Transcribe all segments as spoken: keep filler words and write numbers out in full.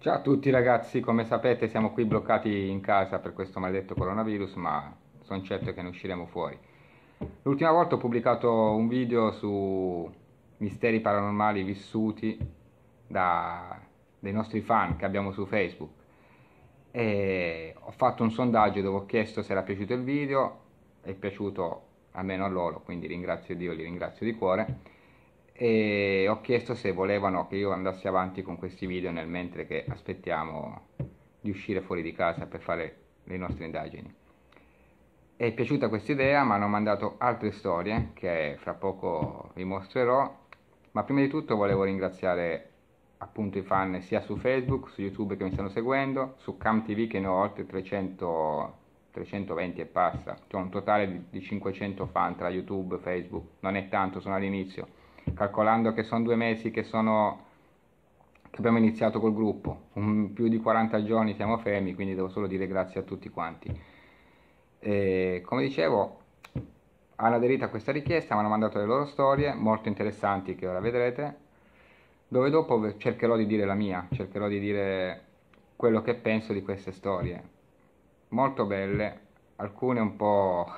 Ciao a tutti ragazzi, come sapete siamo qui bloccati in casa per questo maledetto coronavirus, ma sono certo che ne usciremo fuori. L'ultima volta ho pubblicato un video su misteri paranormali vissuti da dei nostri fan che abbiamo su Facebook e ho fatto un sondaggio dove ho chiesto se era piaciuto il video. È piaciuto almeno a loro, quindi ringrazio Dio, li ringrazio di cuore, e ho chiesto se volevano che io andassi avanti con questi video nel mentre che aspettiamo di uscire fuori di casa per fare le nostre indagini. È piaciuta questa idea, mi hanno mandato altre storie che fra poco vi mostrerò, ma prima di tutto volevo ringraziare appunto i fan sia su Facebook, su YouTube che mi stanno seguendo, su Cam T V che ne ho oltre trecento, trecentoventi e passa, cioè un totale di, di cinquecento fan tra YouTube e Facebook, non è tanto, sono all'inizio, calcolando che sono due mesi che sono che abbiamo iniziato col gruppo, un, più di quaranta giorni siamo fermi, quindi devo solo dire grazie a tutti quanti. E, come dicevo, hanno aderito a questa richiesta, mi hanno mandato le loro storie molto interessanti che ora vedrete, dove dopo cercherò di dire la mia, cercherò di dire quello che penso di queste storie, molto belle, alcune un po',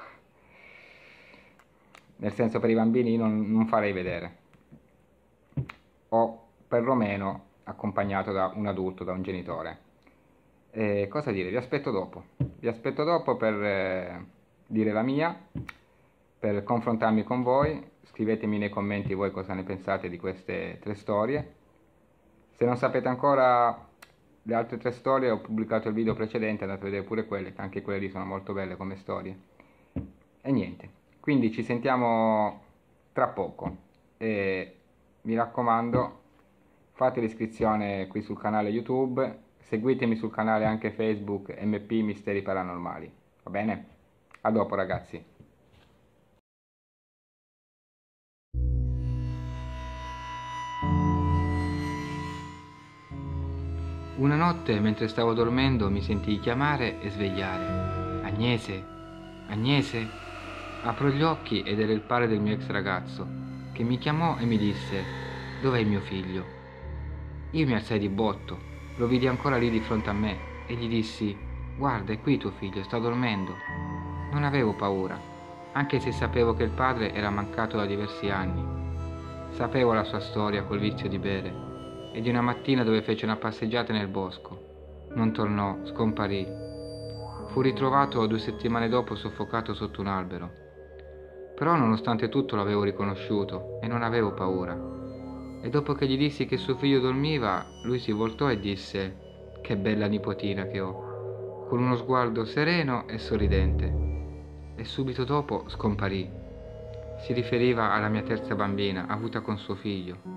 nel senso, per i bambini non, non farei vedere, o perlomeno accompagnato da un adulto, da un genitore. E cosa dire? Vi aspetto dopo, vi aspetto dopo per eh, dire la mia, per confrontarmi con voi. Scrivetemi nei commenti voi cosa ne pensate di queste tre storie. Se non sapete ancora le altre tre storie, ho pubblicato il video precedente, andate a vedere pure quelle, che anche quelle lì sono molto belle come storie. E niente, quindi ci sentiamo tra poco e mi raccomando, fate l'iscrizione qui sul canale YouTube, seguitemi sul canale anche Facebook M P Misteri Paranormali, va bene? A dopo ragazzi. Una notte, mentre stavo dormendo, mi sentii chiamare e svegliare. Agnese? Agnese? Apro gli occhi ed era il padre del mio ex ragazzo, che mi chiamò e mi disse: «Dov'è il mio figlio?» Io mi alzai di botto, lo vidi ancora lì di fronte a me e gli dissi: «Guarda, è qui tuo figlio, sta dormendo». Non avevo paura, anche se sapevo che il padre era mancato da diversi anni. Sapevo la sua storia col vizio di bere e di una mattina dove fece una passeggiata nel bosco. Non tornò, scomparì. Fu ritrovato due settimane dopo soffocato sotto un albero. Però nonostante tutto l'avevo riconosciuto e non avevo paura. E dopo che gli dissi che suo figlio dormiva, lui si voltò e disse: «Che bella nipotina che ho», con uno sguardo sereno e sorridente. E subito dopo scomparì. Si riferiva alla mia terza bambina, avuta con suo figlio.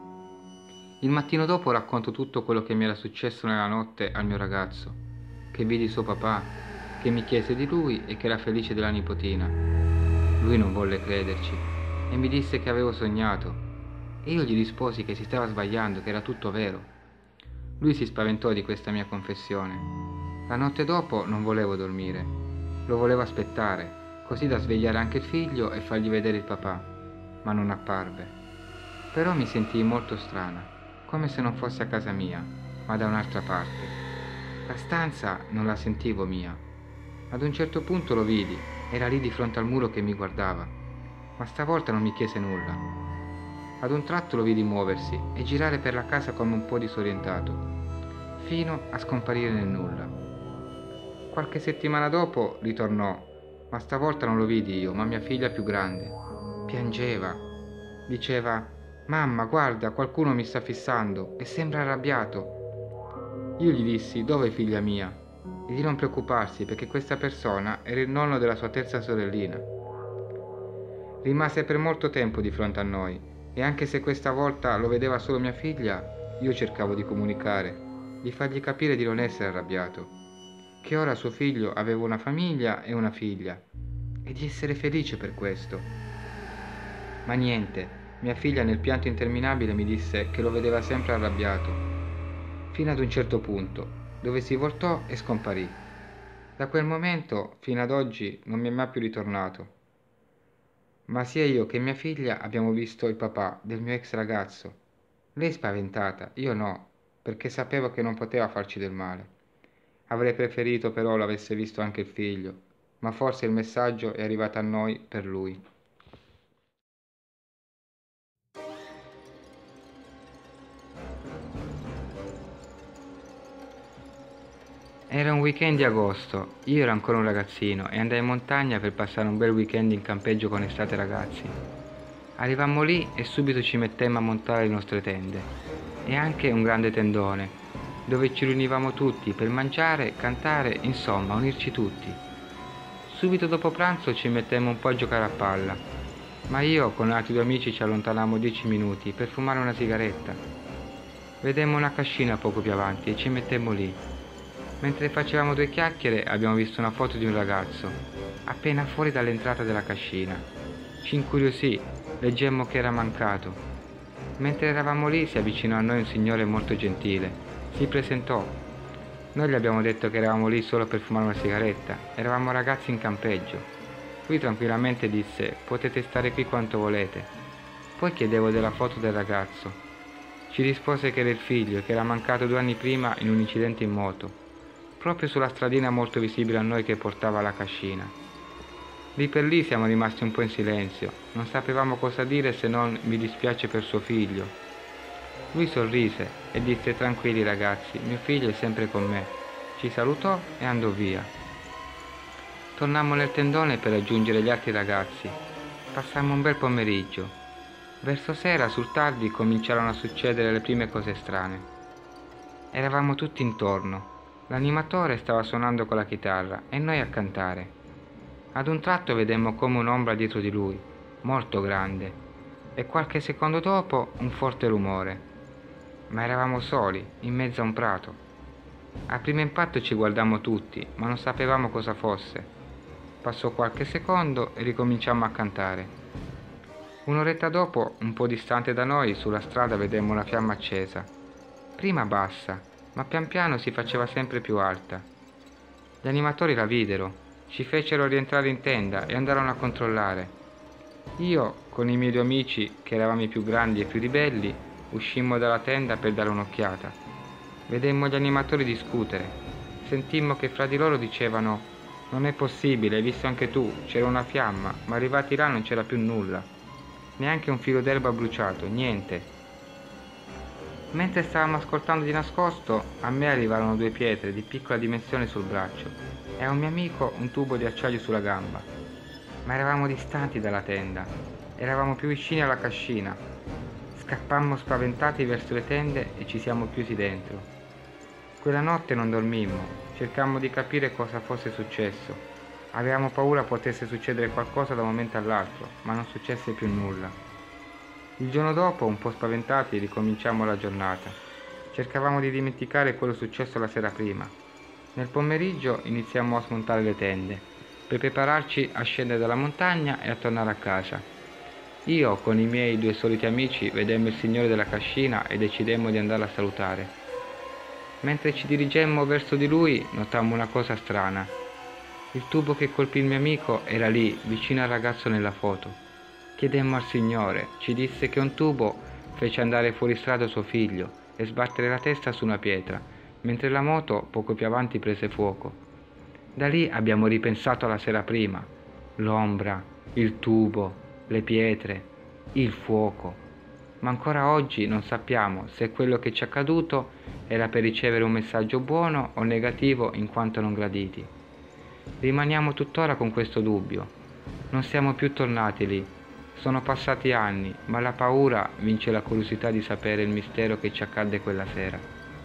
Il mattino dopo racconto tutto quello che mi era successo nella notte al mio ragazzo, che vidi suo papà, che mi chiese di lui e che era felice della nipotina. Lui non volle crederci e mi disse che avevo sognato, e io gli risposi che si stava sbagliando, che era tutto vero. Lui si spaventò di questa mia confessione. La notte dopo non volevo dormire, lo volevo aspettare, così da svegliare anche il figlio e fargli vedere il papà, ma non apparve. Però mi sentii molto strana, come se non fosse a casa mia, ma da un'altra parte. La stanza non la sentivo mia. Ad un certo punto lo vidi, era lì di fronte al muro che mi guardava, ma stavolta non mi chiese nulla. Ad un tratto lo vidi muoversi e girare per la casa come un po' disorientato, fino a scomparire nel nulla. Qualche settimana dopo ritornò, ma stavolta non lo vidi io, ma mia figlia più grande. Piangeva, diceva: «Mamma, guarda, qualcuno mi sta fissando e sembra arrabbiato». Io gli dissi: «Dove, figlia mia?» E di non preoccuparsi, perché questa persona era il nonno della sua terza sorellina. Rimase per molto tempo di fronte a noi e anche se questa volta lo vedeva solo mia figlia, io cercavo di comunicare, di fargli capire di non essere arrabbiato, che ora suo figlio aveva una famiglia e una figlia e di essere felice per questo. Ma niente. Mia figlia nel pianto interminabile mi disse che lo vedeva sempre arrabbiato, fino ad un certo punto, dove si voltò e scomparì. Da quel momento, fino ad oggi, non mi è mai più ritornato. Ma sia io che mia figlia abbiamo visto il papà del mio ex ragazzo. Lei spaventata, io no. perché sapevo che non poteva farci del male. Avrei preferito però l'avesse visto anche il figlio, ma forse il messaggio è arrivato a noi per lui. Era un weekend di agosto, io ero ancora un ragazzino e andai in montagna per passare un bel weekend in campeggio con estate ragazzi. Arrivammo lì e subito ci mettemmo a montare le nostre tende e anche un grande tendone, dove ci riunivamo tutti per mangiare, cantare, insomma unirci tutti. Subito dopo pranzo ci mettemmo un po' a giocare a palla, ma io con altri due amici ci allontanammo dieci minuti per fumare una sigaretta. Vedemmo una cascina poco più avanti e ci mettemmo lì. Mentre facevamo due chiacchiere abbiamo visto una foto di un ragazzo, appena fuori dall'entrata della cascina. Ci incuriosì, leggemmo che era mancato. Mentre eravamo lì si avvicinò a noi un signore molto gentile. Si presentò. Noi gli abbiamo detto che eravamo lì solo per fumare una sigaretta, eravamo ragazzi in campeggio. Lui tranquillamente disse: potete stare qui quanto volete. Poi chiedevo della foto del ragazzo. Ci rispose che era il figlio e che era mancato due anni prima in un incidente in moto, proprio sulla stradina molto visibile a noi che portava alla cascina. Lì per lì siamo rimasti un po' in silenzio, non sapevamo cosa dire se non mi dispiace per suo figlio. Lui sorrise e disse: tranquilli ragazzi, mio figlio è sempre con me. Ci salutò e andò via. Tornammo nel tendone per raggiungere gli altri ragazzi. Passammo un bel pomeriggio. Verso sera, sul tardi, cominciarono a succedere le prime cose strane. Eravamo tutti intorno. L'animatore stava suonando con la chitarra e noi a cantare. Ad un tratto vedemmo come un'ombra dietro di lui, molto grande, e qualche secondo dopo un forte rumore. Ma eravamo soli, in mezzo a un prato. A primo impatto ci guardammo tutti, ma non sapevamo cosa fosse. Passò qualche secondo e ricominciammo a cantare. Un'oretta dopo, un po' distante da noi, sulla strada vedemmo una fiamma accesa. Prima bassa, ma pian piano si faceva sempre più alta. Gli animatori la videro, ci fecero rientrare in tenda e andarono a controllare. Io, con i miei due amici, che eravamo i più grandi e più ribelli, uscimmo dalla tenda per dare un'occhiata. Vedemmo gli animatori discutere. Sentimmo che fra di loro dicevano: non è possibile, hai visto anche tu, c'era una fiamma, ma arrivati là non c'era più nulla. Neanche un filo d'erba bruciato, niente. Mentre stavamo ascoltando di nascosto, a me arrivarono due pietre di piccola dimensione sul braccio e a un mio amico un tubo di acciaio sulla gamba. Ma eravamo distanti dalla tenda, eravamo più vicini alla cascina. Scappammo spaventati verso le tende e ci siamo chiusi dentro. Quella notte non dormimmo, cercammo di capire cosa fosse successo. Avevamo paura potesse succedere qualcosa da un momento all'altro, ma non successe più nulla. Il giorno dopo, un po' spaventati, ricominciammo la giornata. Cercavamo di dimenticare quello successo la sera prima. Nel pomeriggio iniziammo a smontare le tende, per prepararci a scendere dalla montagna e a tornare a casa. Io, con i miei due soliti amici, vedemmo il signore della cascina e decidemmo di andarlo a salutare. Mentre ci dirigemmo verso di lui, notammo una cosa strana. Il tubo che colpì il mio amico era lì, vicino al ragazzo nella foto. Chiedemmo al Signore, ci disse che un tubo fece andare fuori strada suo figlio e sbattere la testa su una pietra, mentre la moto poco più avanti prese fuoco. Da lì abbiamo ripensato alla sera prima, l'ombra, il tubo, le pietre, il fuoco. Ma ancora oggi non sappiamo se quello che ci è accaduto era per ricevere un messaggio buono o negativo in quanto non graditi. Rimaniamo tuttora con questo dubbio. Non siamo più tornati lì. Sono passati anni, ma la paura vince la curiosità di sapere il mistero che ci accadde quella sera.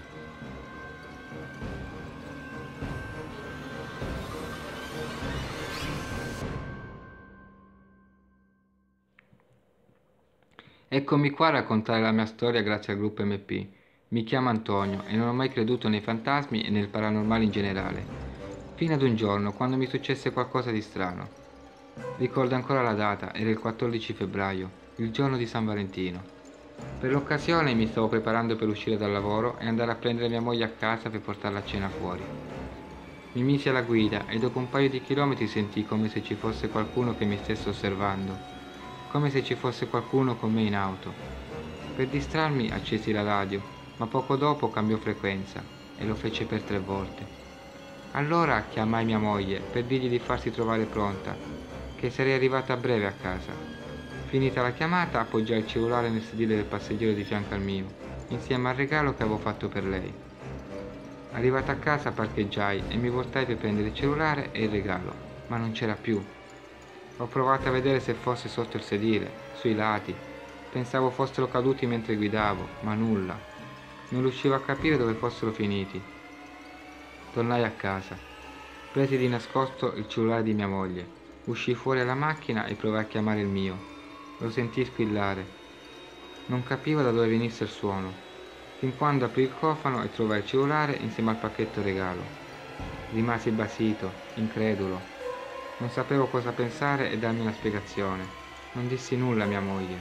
Eccomi qua a raccontare la mia storia grazie al gruppo M P. Mi chiamo Antonio e non ho mai creduto nei fantasmi e nel paranormale in generale, fino ad un giorno quando mi successe qualcosa di strano. Ricordo ancora la data, era il quattordici febbraio, il giorno di San Valentino. Per l'occasione mi stavo preparando per uscire dal lavoro e andare a prendere mia moglie a casa per portarla a cena fuori. Mi misi alla guida e dopo un paio di chilometri sentii come se ci fosse qualcuno che mi stesse osservando, come se ci fosse qualcuno con me in auto. Per distrarmi accesi la radio ma poco dopo cambiò frequenza e lo fece per tre volte. Allora chiamai mia moglie per dirgli di farsi trovare pronta, che sarei arrivata a breve a casa. Finita la chiamata, appoggiai il cellulare nel sedile del passeggero di fianco al mio, insieme al regalo che avevo fatto per lei. Arrivata a casa parcheggiai e mi voltai per prendere il cellulare e il regalo, ma non c'era più. Ho provato a vedere se fosse sotto il sedile, sui lati. Pensavo fossero caduti mentre guidavo, ma nulla. Non riuscivo a capire dove fossero finiti. Tornai a casa. Presi di nascosto il cellulare di mia moglie. Uscii fuori alla macchina e provai a chiamare il mio. Lo sentii squillare. Non capivo da dove venisse il suono, fin quando aprì il cofano e trovai il cellulare insieme al pacchetto regalo. Rimasi basito, incredulo. Non sapevo cosa pensare e darmi una spiegazione. Non dissi nulla a mia moglie.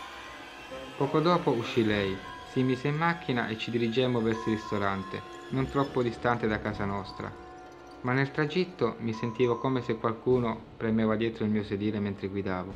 Poco dopo uscì lei, si mise in macchina e ci dirigemmo verso il ristorante, non troppo distante da casa nostra. Ma nel tragitto mi sentivo come se qualcuno premeva dietro il mio sedile mentre guidavo.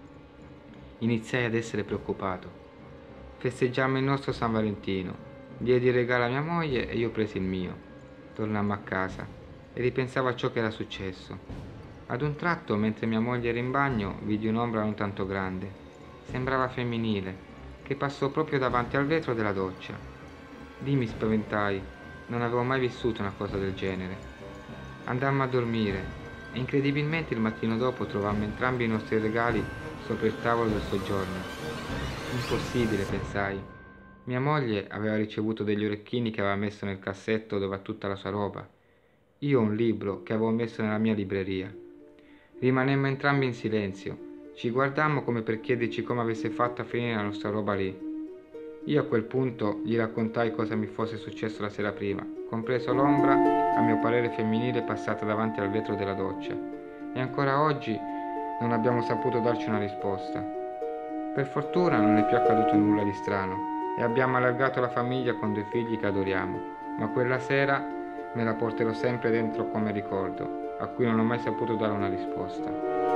Iniziai ad essere preoccupato. Festeggiammo il nostro San Valentino. Diedi il regalo a mia moglie e io presi il mio. Tornammo a casa e ripensavo a ciò che era successo. Ad un tratto, mentre mia moglie era in bagno, vidi un'ombra non tanto grande. Sembrava femminile, che passò proprio davanti al vetro della doccia. Lì mi spaventai. Non avevo mai vissuto una cosa del genere. Andammo a dormire e incredibilmente il mattino dopo trovammo entrambi i nostri regali sopra il tavolo del soggiorno. Impossibile, pensai. Mia moglie aveva ricevuto degli orecchini che aveva messo nel cassetto dove ha tutta la sua roba. Io un libro che avevo messo nella mia libreria. Rimanemmo entrambi in silenzio. Ci guardammo come per chiederci come avesse fatto a finire la nostra roba lì. Io a quel punto gli raccontai cosa mi fosse successo la sera prima, compreso l'ombra, a mio parere femminile, passata davanti al vetro della doccia. E ancora oggi non abbiamo saputo darci una risposta. Per fortuna non è più accaduto nulla di strano e abbiamo allargato la famiglia con due figli che adoriamo, ma quella sera me la porterò sempre dentro come ricordo, a cui non ho mai saputo dare una risposta.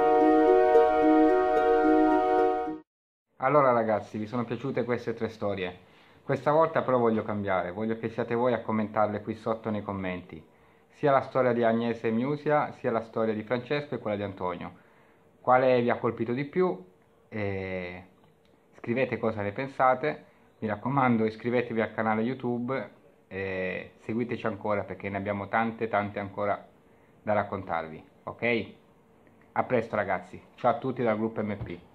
Allora ragazzi, vi sono piaciute queste tre storie? Questa volta però voglio cambiare, voglio che siate voi a commentarle qui sotto nei commenti. Sia la storia di Agnese Musia, sia la storia di Francesco e quella di Antonio. Quale vi ha colpito di più? E scrivete cosa ne pensate. Mi raccomando, iscrivetevi al canale YouTube e seguiteci ancora perché ne abbiamo tante tante ancora da raccontarvi, ok? A presto ragazzi, ciao a tutti dal gruppo M P.